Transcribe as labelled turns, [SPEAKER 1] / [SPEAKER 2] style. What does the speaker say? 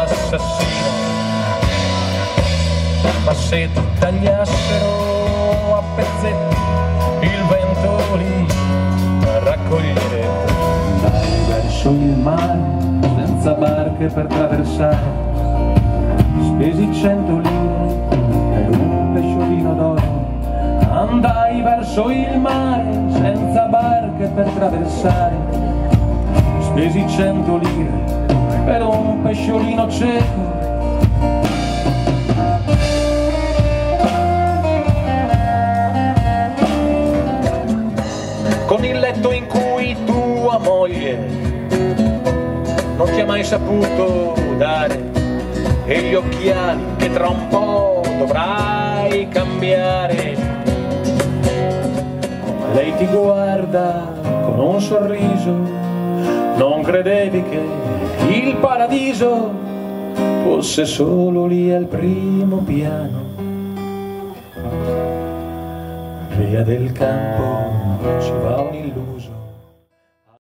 [SPEAKER 1] assassino, ma se ti tagliassero a pezzetti il vento lì raccoglierebbe.
[SPEAKER 2] Andai verso il mare senza barche per traversare, spesi 100 lire per un pesciolino d'oro. Andai verso il mare senza barche per traversare, spesi 100 lire per un pesciolino cieco.
[SPEAKER 1] Con il letto in cui tua moglie non ti ha mai saputo dare, e gli occhiali che tra un po' dovrai cambiare. Lei ti guarda con un sorriso, non credevi che il paradiso fosse solo lì al primo piano. Via del campo ci va un illuso.